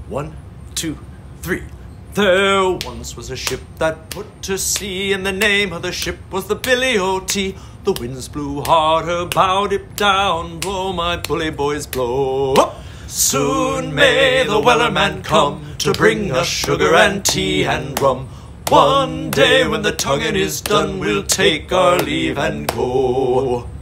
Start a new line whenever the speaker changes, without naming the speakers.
1, 2, 3. There once was a ship that put to sea, and the name of the ship was the Billy O.T. The winds blew hard, her bow dipped down. Blow, my bully boys, blow. Soon may the Wellerman come to bring us sugar and tea and rum. One day when the tonguing is done, we'll take our leave and go.